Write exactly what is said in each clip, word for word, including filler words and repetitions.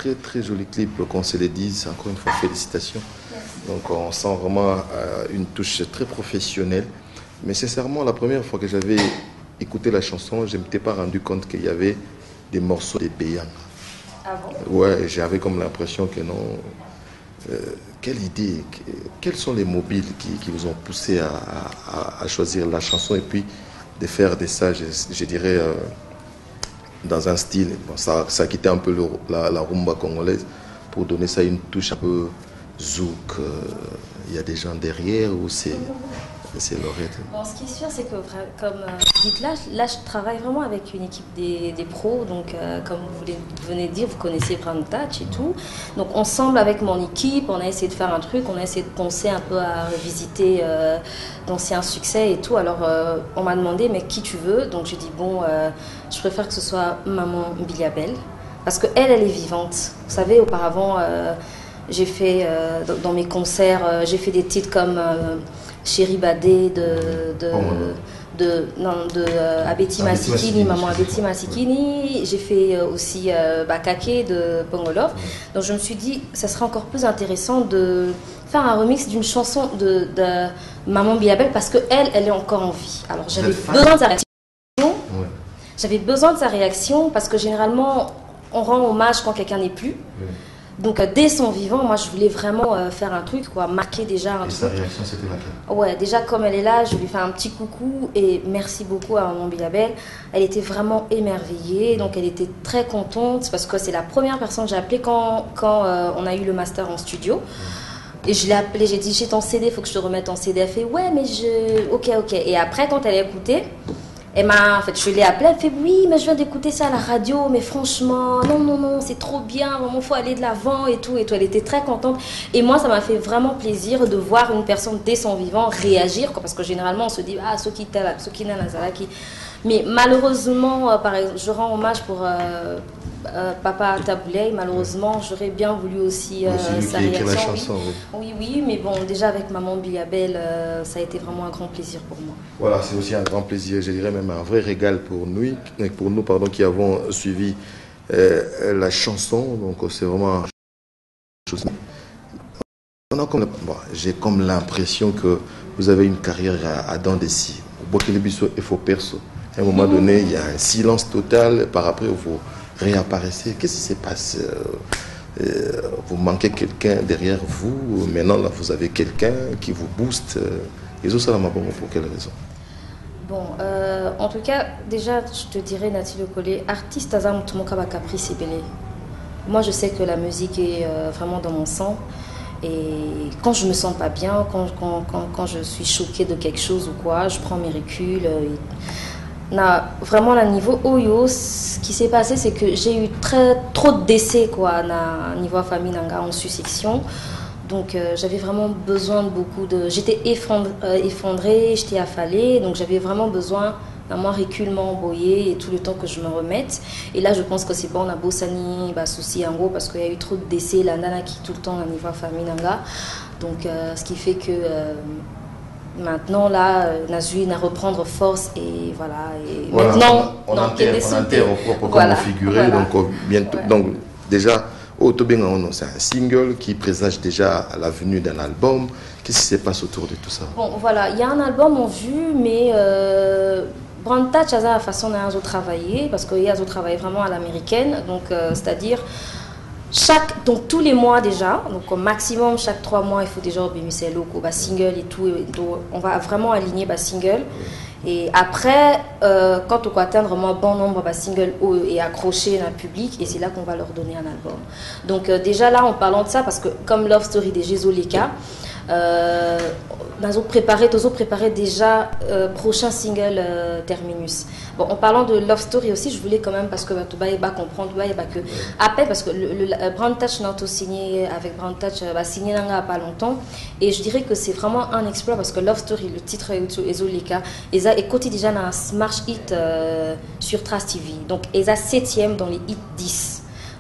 très très joli clip, qu'on se le dise, encore une fois félicitations. Donc on sent vraiment euh, une touche très professionnelle. Mais sincèrement, la première fois que j'avais écouté la chanson, je ne m'étais pas rendu compte qu'il y avait des morceaux de Béyan. Ah bon? Ouais, j'avais comme l'impression que non. Euh, quelle idée, que, quels sont les mobiles qui, qui vous ont poussé à, à, à choisir la chanson et puis de faire de ça, je, je dirais, euh, dans un style, bon, ça, ça quittait un peu le, la, la rumba congolaise pour donner ça une touche un peu zouk. Il euh, y a des gens derrière ou c'est Laurette? Bon, ce qui est sûr, c'est que comme euh, vous dites là, là, je travaille vraiment avec une équipe des, des pros. Donc, euh, comme vous venez de dire, vous connaissez Brown Touch et tout. Donc, ensemble avec mon équipe, on a essayé de faire un truc, on a essayé de penser un peu à revisiter euh, d'anciens succès et tout. Alors, euh, on m'a demandé, mais qui tu veux? Donc, j'ai dit, bon, euh, je préfère que ce soit Maman Biliabel. Parce qu'elle, elle est vivante. Vous savez, auparavant, euh, j'ai fait, euh, dans mes concerts, euh, j'ai fait des titres comme... Euh, Chéri Badé de, de, oh, de, non, de euh, Abeti Masikini, Maman Abeti Masikini. J'ai fait euh, aussi euh, Bakake de Pongolov. Donc je me suis dit, ça serait encore plus intéressant de faire un remix d'une chanson de, de Maman Biliabel parce qu'elle, elle est encore en vie. Alors j'avais besoin de sa réaction. Ouais. J'avais besoin de sa réaction parce que généralement, on rend hommage quand quelqu'un n'est plus. Ouais. Donc euh, dès son vivant, moi je voulais vraiment euh, faire un truc, quoi, marquer déjà un et truc. sa réaction c'était laquelle? Ouais, déjà comme elle est là, je lui fais un petit coucou et merci beaucoup à Maman Biliabel. Elle était vraiment émerveillée, donc elle était très contente parce que c'est la première personne que j'ai appelée quand, quand euh, on a eu le master en studio. Et je l'ai appelée, j'ai dit j'ai ton C D, il faut que je te remette ton C D. Elle fait ouais mais je... Ok, ok. Et après quand elle a écouté, elle m'a, en fait, je l'ai appelée, elle fait oui, mais je viens d'écouter ça à la radio, mais franchement, non, non, non, c'est trop bien, vraiment, il faut aller de l'avant et tout, et tout. Elle était très contente. Et moi, ça m'a fait vraiment plaisir de voir une personne dès son vivant réagir, quoi, parce que généralement, on se dit, ah, Sokita, Sokina Nazaraki. Mais malheureusement, euh, par exemple, je rends hommage pour euh, euh, Papa Taboulay. Malheureusement, j'aurais bien voulu aussi euh, oui, sa qui réaction. La chanson, oui. oui, oui, mais bon, déjà avec Maman Biliabel, euh, ça a été vraiment un grand plaisir pour moi. Voilà, c'est aussi un grand plaisir, je dirais même un vrai régal pour nous, pour nous pardon, qui avons suivi euh, la chanson. Donc c'est vraiment chose. Bon, j'ai comme l'impression que vous avez une carrière à, à dents de scie. Au Bokelebiso et faux perso. À un moment donné, il y a un silence total. Par après, vous réapparaissez. Qu'est-ce qui se passe? euh, euh, Vous manquez quelqu'un derrière vous. Maintenant, là, vous avez quelqu'un qui vous booste. Et tout ça, pour quelle raison? Bon, euh, en tout cas, déjà, je te dirais, Nathalie Le Collet, artiste Azam Tumokaba Caprice et Belé. Moi, je sais que la musique est euh, vraiment dans mon sang. Et quand je me sens pas bien, quand, quand, quand, quand je suis choquée de quelque chose ou quoi, je prends mes reculs. Euh, na, vraiment, à niveau Oyo, ce qui s'est passé, c'est que j'ai eu très, trop de décès, quoi, na, niveau famille nanga en succession. Donc euh, j'avais vraiment besoin de beaucoup de... J'étais effondrée, euh, effondrée j'étais affalée, donc j'avais vraiment besoin d'un moi reculement emboyé et tout le temps que je me remette. Et là je pense que c'est bon, on a Bossani, bah, souci en gros, parce qu'il y a eu trop de décès, la nana qui tout le temps à niveau famille nanga. Donc euh, ce qui fait que euh, maintenant là, Nazui à reprendre force et voilà. Et voilà maintenant, on, on, on enterre, on enterre au propre voilà, comme figuré, voilà. Donc bientôt, ouais. Donc déjà... C'est un single qui présage déjà la venue d'un album. Qu'est-ce qui se passe autour de tout ça? Bon, voilà, il y a un album en vue, mais euh, Brown Touch a la façon dont travailler, parce qu'il y a travaillé vraiment à l'américaine, donc euh, c'est-à-dire chaque, donc tous les mois déjà, donc au maximum chaque trois mois, il faut déjà obéir locaux, bah, single et tout, et tout, on va vraiment aligner bah, single. Et après, euh, quand on va atteindre un bon nombre de singles et accrocher dans le public, et c'est là qu'on va leur donner un album. Donc euh, déjà là, en parlant de ça, parce que comme Love Story des Jésolika, euh, nous avons préparé, nous avons préparé déjà euh, prochain single euh, Terminus. Bon, en parlant de Love Story aussi, je voulais quand même, parce que tu vas comprendre, que après, parce que le, le, le Brown Touch n'a pas signé avec Brown Touch, bah, signé il n'y a pas longtemps, et je dirais que c'est vraiment un exploit parce que Love Story, le titre Ezolika, ils ont écouté déjà un smash hit euh, sur Trace T V, donc ils ont septième dans les hits dix.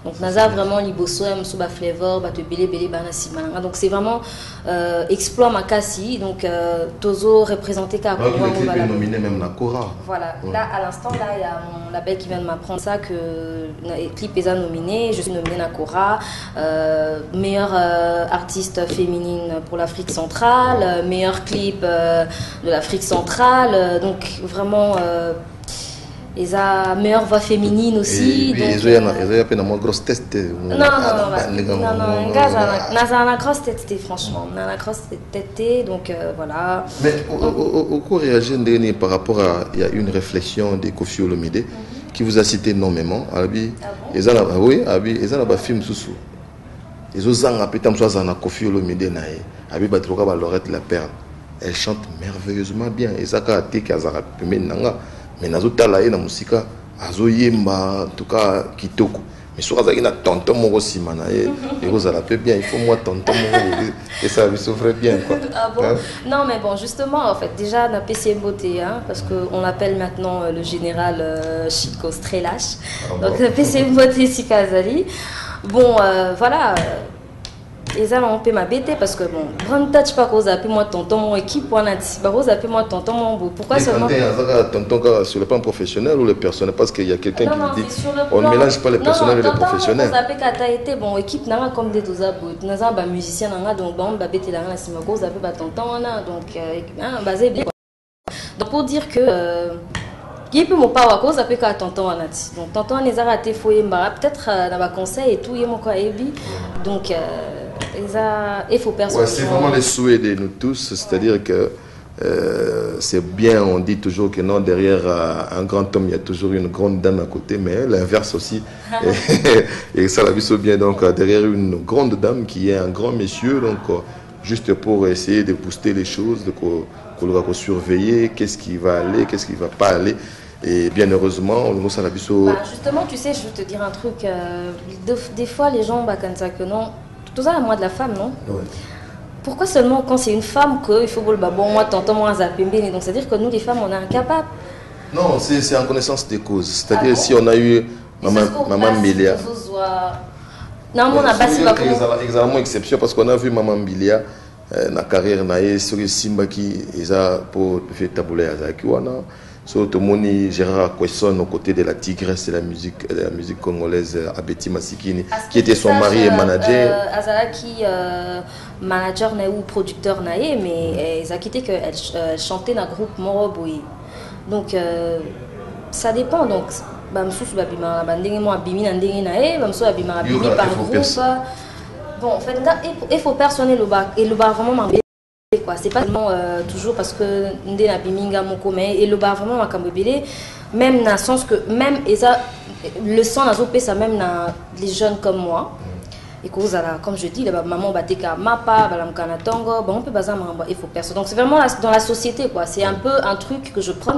Donc Naza vraiment liboso ya musuba flavor ba te belé belé bana simanga. Donc c'est vraiment euh, exploit makasi donc euh, Tozo représenté ka Congo. Le clip est nominé même la Cora. Voilà, ouais. Là à l'instant là il y a mon label qui vient de m'apprendre ça que le clip est nominé, je suis nominée na Cora, euh, meilleure euh, artiste féminine pour l'Afrique centrale, euh, meilleur clip euh, de l'Afrique centrale, euh, donc vraiment euh, et ça meilleure voix féminine aussi. Et puis ils ont une grosse tête. Non non non non non gars ça a une grosse tête franchement, on a une grosse tête donc euh, voilà. Mais au cours réagir par rapport à il y a une réflexion de Koffi Olomide qui vous a cité énormément. Abi ils ont oui abi ils ont un film sous ils ont zanga petam soit zanga Koffi Olomide nae abi batroka ba Laurette la Perle. Elle chante merveilleusement bien et ça ka te kazara nanga. Mais nazuta la na musika azoyemba en tout cas kitoko mais sur azaki na tonton moko simana et vous allez peu bien il faut moi tonton moko et ça lui souffre bien quoi. Ah bon? Hein? Non mais bon justement en fait déjà na P C M Beauté hein, parce que on l'appelle maintenant euh, le général euh, Chico Strelache. Ah donc bon. P C M Beauté Sikazali. Bon euh, voilà et ça on peut m'abêter parce que bon grand touch pas cause appelle moi tonton mon équipe pour nati pas cause appelle moi tonton mon beau pourquoi seulement tonton sur le plan professionnel ou le personnel parce qu'il y a quelqu'un qui dit on ne mélange pas les personnels et les professionnels non tonton appelle kata été bon équipe n'a comme des toza beau n'a pas musicien n'a donc bon ba bêter la na sima cause appelle ba tonton on donc basé bien donc pour dire que qui peut me pas cause appelle ka tonton nati donc tonton les a raté foyer peut-être dans ba conseil et tout y mon quoi ebi donc il faut personne. Ouais, c'est vraiment les souhaits de nous tous, c'est-à-dire que euh, c'est bien, on dit toujours que non, derrière euh, un grand homme, il y a toujours une grande dame à côté, mais l'inverse aussi. et, et ça, la vie c'est bien, donc derrière une grande dame qui est un grand monsieur, donc euh, juste pour essayer de booster les choses, de qu'on va surveiller, qu'est-ce qui va aller, qu'est-ce qui ne va pas aller. Et bien heureusement, on nous a la vie. Bah, justement, tu sais, je veux te dire un truc, euh, de, des fois les gens, bah, comme ça, que non. Tout ça à moi de la femme, non? Ouais. Pourquoi seulement quand c'est une femme qu'il faut que bon, moi, t'entends, moi, zapimbi. Donc, c'est-à-dire que nous, les femmes, on est incapables. Non, c'est en connaissance des causes. C'est-à-dire, ah bon? Si on a eu Maman, Maman Mbilia. Non, on a pas si pas exactement exception parce qu'on a vu Maman Mbilia, la carrière, naïe, sur le Simba qui est pour faire tabouler à Zakiwana. So, tout le monde, Gérard Kwesson, aux côtés de la tigresse de la musique, de la musique congolaise, Abeti Masikini, qui était son mari et manager. Euh, Azalaki, euh, manager ou producteur, naïe, mais ils ont quitté qu'elle euh, chantait dans le groupe Moroboui. Donc, euh, ça dépend. Donc, bah, je babima banding moi bimi nanding naïe, bah, je babima bimi par groupe. Bon, en fait, il faut personner le bas et le bas vraiment m'embêter. C'est pas seulement euh, toujours parce que ndé na biminga moko mais et le bar vraiment makambebele même dans le sens que même et ça le sang na zopé ça même dans les jeunes comme moi et cause à la comme je dis là maman bateka mapa balam kanatongo bon on peut bazar il faut personne donc c'est vraiment dans la société quoi c'est un peu un truc que je prends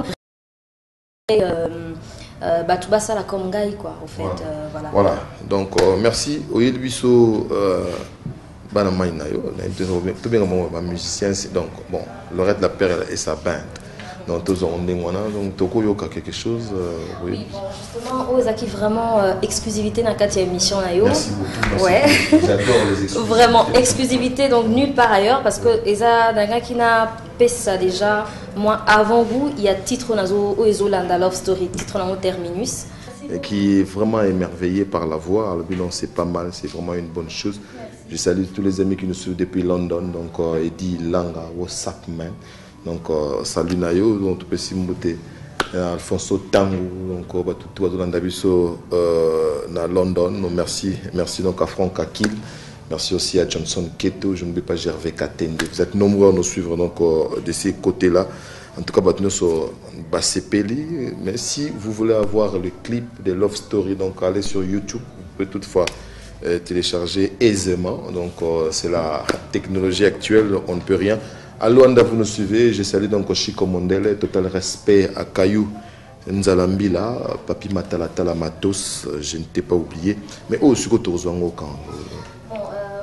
et euh, euh, batubasa la comme gay quoi au fait voilà, euh, voilà. Voilà. Donc euh, merci Oyel Bisso euh, Bana Maïnayo, tout bien comme musicien, donc bon, Laurette la Perle et sa bande. Donc tous on est donc Toko Yoka quelque chose. Euh, oui. Oui, bon justement, Ozaki vraiment euh, exclusivité dans cette émission Nayo. Merci beaucoup. Merci ouais. Beaucoup. J'adore les exclusivités. Vraiment exclusivité donc nulle part ailleurs parce que Eza Danga qui n'a pas ça déjà. Moi avant vous, il y a titre Nazo Oezolanda Love Story, titre Nazo Terminus. Et qui est vraiment émerveillé par la voix. Alors, bilan, c'est pas mal, c'est vraiment une bonne chose. Je salue tous les amis qui nous suivent depuis London, donc euh, Eddie Langa, WhatsApp man, donc euh, salut Nayo, donc tu peux s'y monter, Alfonso Tango, donc euh, tout tout dans Dabiso na London, donc merci, merci donc à Franck Akil, merci aussi à Johnson Keto, je n'oublie pas Gervais Katende, vous êtes nombreux à nous suivre donc euh, de ces côtés-là. En tout cas, nous sommes Bassepeli. Mais si vous voulez avoir le clip de Love Story, donc allez sur YouTube. Vous pouvez toutefois euh, télécharger aisément. Donc euh, c'est la technologie actuelle, on ne peut rien. À Luanda, vous nous suivez. Je salue donc Chico Mondele. Total respect à Kayou Nzalambila, Papi Matalatala Matos. Je ne t'ai pas oublié. Mais oh, je suis au camp.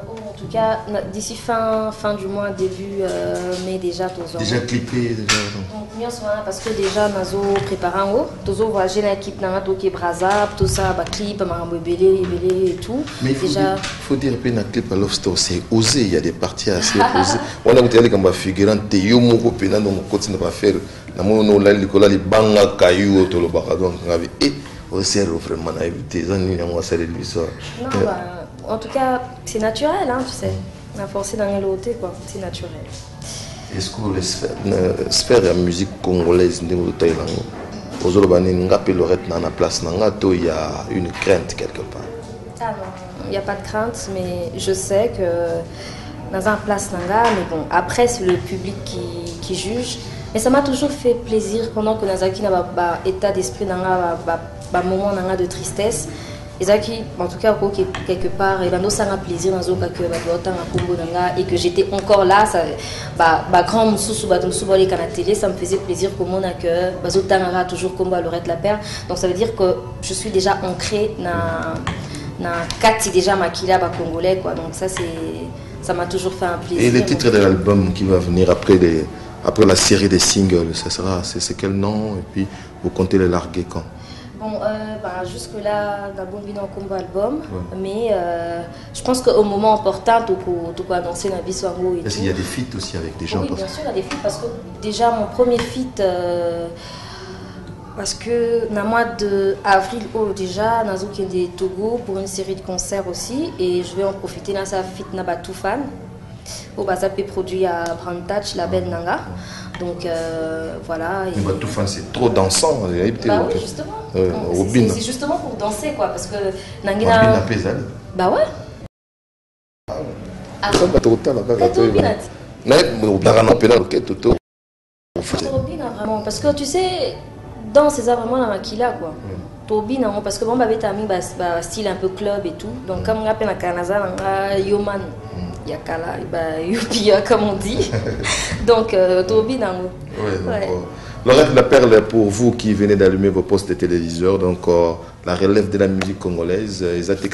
tout cas, d'ici fin, fin du mois, début euh, mai déjà, tous déjà clippé déjà. Donc, parce que déjà, nous avons préparé un haut. Nous avons voyagé dans l'équipe, nous avons fait Brazzap, tout ça, bah, clip, belé, belé et tout. Mais il faut déjà... dire, faut dire que dans clip à Love Store, c'est osé. Il y a des parties assez osées. On a dit que les figurants, Théo Moko, Pena, donc on continue à faire. Nous avons dit que les banga cailloux, tout le baradon. Et on s'est vraiment évité. On a salé lui ça. Non, bah, en tout cas, c'est naturel, hein, tu sais. On a forcé dans les lotés, quoi. C'est naturel. Est-ce que les sphères de la musique congolaise au Thaïlande, aux Olobani, il y a une crainte quelque part? Ah non, il n'y a pas de crainte, mais je sais que dans un place nanga, mais bon, après c'est le public qui, qui juge. Mais ça m'a toujours fait plaisir pendant que Nazaki n'a pas état d'esprit nanga, un moment nanga de tristesse. Ezaki, en tout cas, quelque part, il a un plaisir dans le et que j'étais encore là. Ça, bah, bah, grand moussou, bah, télé, ça me faisait plaisir pour moi que Bazotanga toujours comme Lorette la Perle. Donc ça veut dire que je suis déjà ancrée dans dans quatre déjà maquilla bah, congolais quoi. Donc ça c'est ça m'a toujours fait un plaisir. Et le titre de l'album qui va venir après les après la série des singles, ça sera c'est quel nom et puis vous comptez les larguer quand? Bon, euh, bah, jusque-là, Gabon vient en combat album, ouais. mais euh, je pense qu'au moment opportun, tu peux annoncer la vie sur Ango. Est-ce qu'il y a des feats aussi avec des gens? Oui, bien sûr, il y a des feats parce que déjà, mon premier feat, euh, parce que dans le mois d'avril, oh, déjà, nous avons des Togo pour une série de concerts aussi, et je vais en profiter dans sa feat Nabatoufan. Au Bazapé produit à Brand Touch, la belle Nanga. Donc euh, voilà. Et... Mais Batoufan, c'est trop dansant. Bah oui, justement. Euh, c'est justement pour danser quoi. Parce que Nangina. Robin a pesé. Bah ouais. Ah, ça va trop tard là. Mais on a un peu là, Toto. Robin vraiment. Parce que tu sais, dans ces arts vraiment la maquilla quoi. Robin parce que bon, bah, t'as mis bah, style un peu club et tout. Donc comme on appelle la Canada, Yoman. Yakala, Yupia comme on dit. Donc, euh, Tobi Nango. Ouais, donc, ouais. euh, Lorette la Perle, pour vous qui venez d'allumer vos postes de téléviseurs, donc euh, la relève de la musique congolaise,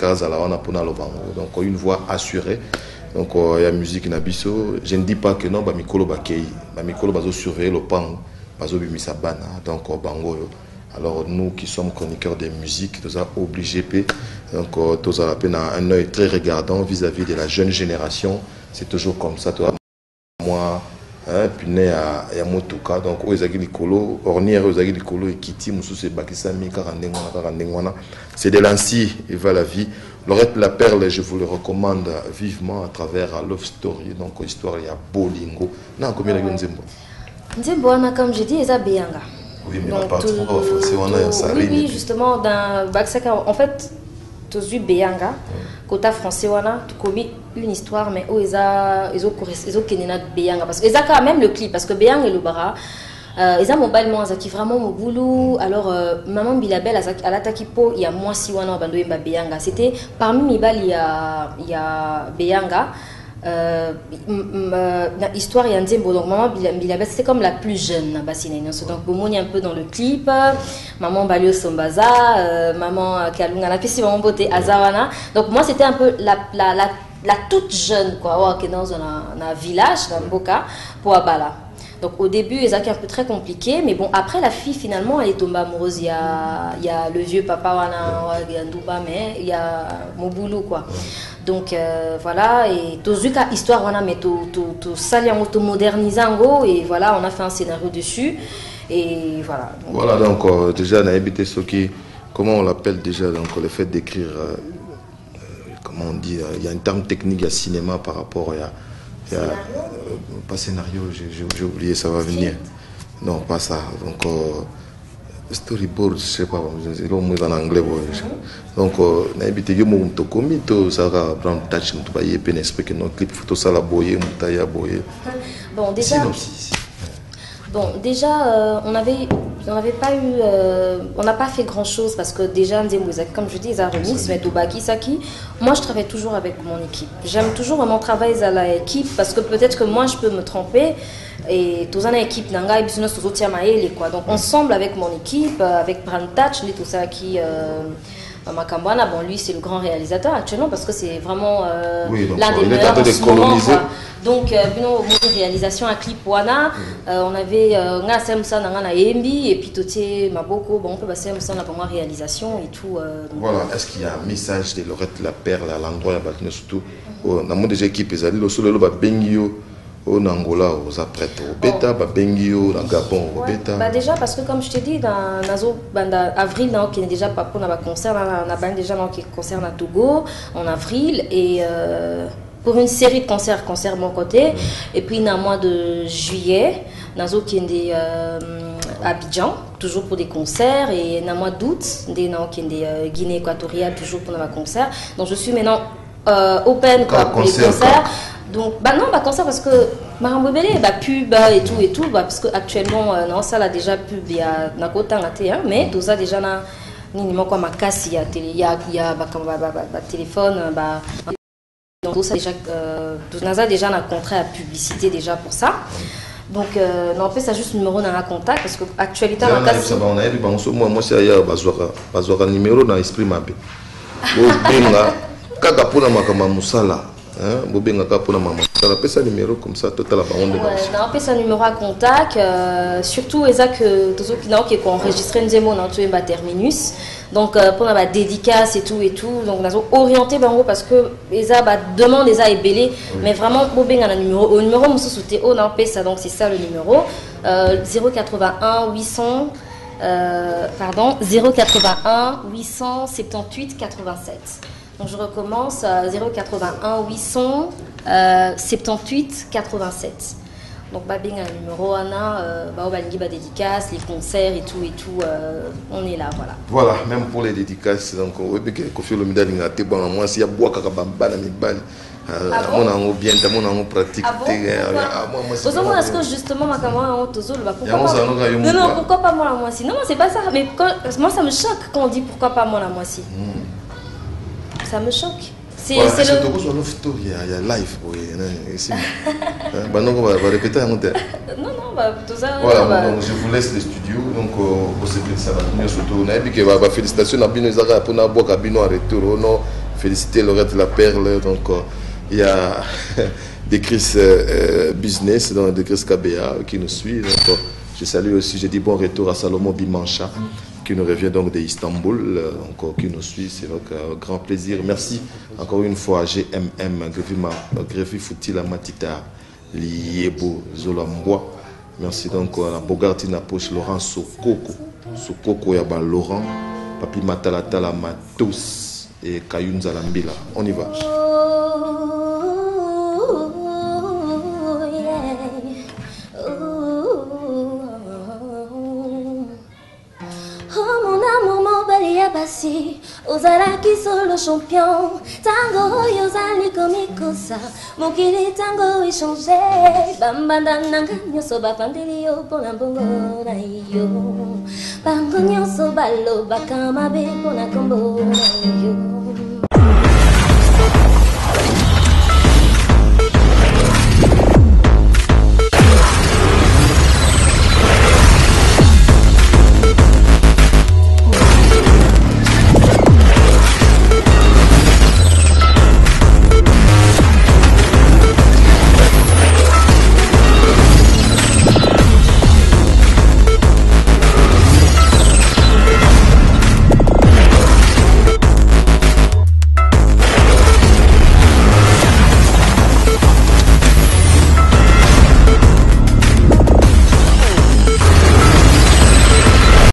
donc une voix assurée. Donc, il euh, y a musique Nabiso. Je ne dis pas que non, bah, Mikolo Bakei, bah, Mikolo Bazo surveiller le pan, Bazo Bimisabana, donc Bango. Alors nous qui sommes chroniqueurs des musiques, nous avons obligé, donc nous avons un œil très regardant vis-à-vis de la jeune génération. C'est toujours comme ça. Toi, moi, puis né à Motuka, donc aux Azagi Likolo, Ornière aux Azagi Likolo et Kiti, Moussou c'est Bakisami, Karandengwana, Karandengwana. C'est de l'ainsi et va la vie. Lorette la Perle, je vous le recommande vivement à travers Love Story, donc histoire il y a Bolingo. Non, combien de Nzembo? Nzembo, comme j'ai dit, il y a Béanga. Oui, mais donc, pas trop français, on a ça. Oui, oui, justement, dans Baksaka, en fait, tu as vu Béanga, côté français, on a commis une histoire, mais où ils ont connu Béanga. Parce que ils ont quand même le clip, parce que Béanga et le Bara, ils ont mobile moi, qui vraiment mon boulot. Alors, maman Bilabel, à l'attaque po, il y a moi si on a abandonné Béanga. C'était parmi mes balles, il y a, il y a Béanga. Euh, histoire et Nzembo donc maman Bilabel c'était comme la plus jeune donc Bomo est un peu dans le clip maman Balio Sombaza euh, maman Kalunga la piste maman beauté Azawana donc moi c'était un peu la, la, la, la toute jeune quoi qui est dans un village dans Mboka pour Abala. Donc au début, c'est un peu très compliqué, mais bon, après la fille finalement elle est tombée amoureuse. Il y a, il y a le vieux papa, il y a Ndouba, mais il y a mon boulot quoi. Donc euh, voilà, et tout ce histoire, on a mis tout ça, tout modernisé et voilà, on a fait un scénario dessus. Et voilà. Donc, voilà, donc euh, déjà, on a habité ce qui, comment on l'appelle déjà, donc le fait d'écrire, euh, comment on dit, il y a un terme technique à cinéma par rapport à. Il y a, euh, pas scénario, j'ai oublié, ça va venir. Non, pas ça. Donc, euh, storyboard, je sais pas, c'est en anglais. Donc, on a habité, il y a un peu de ça va prendre touch, il y a un esprit que nos clips photos, ça la boyer, il boyer. Bon, déjà. Bon, déjà, euh, on avait, on n'avait pas eu, euh, on n'a pas fait grand chose parce que déjà, comme je dis, ils ont remix, mais Tobaki Saki. Moi, je travaille toujours avec mon équipe. J'aime toujours vraiment travailler à l'équipe parce que peut-être que moi, je peux me tromper et tous en équipe nanga et puis nous tous quoi. Donc ensemble avec mon équipe, avec Brand Touch, tout ça qui. Euh, Makambwana, bon, lui, c'est le grand réalisateur actuellement parce que c'est vraiment euh, oui, l'un des meilleurs en ce moment, quoi. Donc, euh, une réalisation à clip Wana, euh, on avait nga semsa na na Embi et puis totier Maboko, bon, on peut passer semsa na pour moi réalisation et tout. Euh, donc, voilà, est-ce qu'il y a un message de Laurette La Perle à l'endroit là surtout dans le monde des équipes, ils allaient le solo le bengio au Angola, aux apprêtres, au bêta, au bengio, au Gabon, au bêta. Bah déjà parce que comme je t'ai dit dans Nazo, avril, qui est déjà pas pour un concert, on a déjà qui concerne à Togo en avril et euh, pour une série de concerts, concerts de mon côté. Et puis, dans le mois de juillet, Nazo qui est euh, à Abidjan, toujours pour des concerts. Et dans le mois d'août, qui est euh, Guinée équatoriale, toujours pour un concert. Donc, je suis maintenant euh, open quoi, pour les concerts. Donc, bah non, bah concert parce que Marambo Belé, bah pub et tout et tout, bah parce que actuellement, euh, non, ça là déjà pub, il y a Nakota Ngate, hein, mais tout ça déjà na ni ni quoi ma casse, il y a télé, il y a il y a bah comme bah bah téléphone, bah donc tout ça déjà, euh, tout ça déjà un contrat à publicité déjà pour ça. Donc euh, non, après ça juste numéro dans la contact parce que actualité ma casse. On a eu moi moi c'est ailleurs bazooka bazooka numéro dans esprit mabé. Bon benga kaka pona makama musala. Hein, Bobé Ngaka pour la maman. Ça appelle ça numéro comme ça, total à baron de ouais, on appelle ça numéro à contact. Euh, surtout, ça que tous ceux qui n'ont qui enregistré une démo dans tout un terminus. Donc euh, pour la dédicace et tout et tout. Donc on a orienté ben parce que les a demande les a ébellé, oui. Mais vraiment Bobé Ngaka numéro au numéro on se sauté on appelle ça donc c'est ça le numéro euh, zéro quatre-vingt-un huit cents euh, pardon zéro quatre-vingt-un huit cent soixante-dix-huit quatre-vingt-sept. Donc je recommence à zéro quatre-vingt-un huit cents soixante-dix-huit quatre-vingt-sept. Donc babing un numéro Anna, bah on va bah dédicaces, les concerts et tout et tout, euh, on est là voilà. Voilà, même pour les dédicaces donc on veut que Kofi Olomide n'ingate bon moi si y a bois kaka bamba na mibali. Mon ango bien, mon ango pratique. Ah bon? Est-ce que justement ma caméra en tozo le pourquoi pas? Non non pourquoi pas moi la moitié? Non c'est pas ça mais quand, moi ça me choque quand on dit pourquoi pas moi la moitié. Ça me choque. C'est voilà, c'est le. Il y a, il y a live, oui. Ici. Bah non, on va, va répéter un autre. Non, non, bah tout ça. Voilà, bah... donc je vous laisse le studio. Donc, au secret de ça, surtout, on a dit que bah, félicitations à Bino Zara pour n'avoir qu'à Bino en retour. Non, féliciter Laurette La Perle. Donc, il y a des Chris euh, Business, donc des Chris K B A qui nous suit. Donc, je salue aussi, je dis bon retour à Salomon Bimancha. Qui nous revient donc d'Istanbul, encore qui nous suit, c'est donc un grand plaisir. Merci encore une fois à G M M, Greffi Foutila Matita, Liebo Zolambois. Merci donc à la Bogartina Poche, Laurent Sokoko, Sokoko Yaba Laurent, Papi Matalatala Matos et Kayun Zalambila. On y va. Ozaraki solo champion, tango yozali komikosa, mokili tango échangé, bambanda nanga nyoso bafandeli yo pona bongo na yo, bango nyoso balo bakama be pona kombo na yo.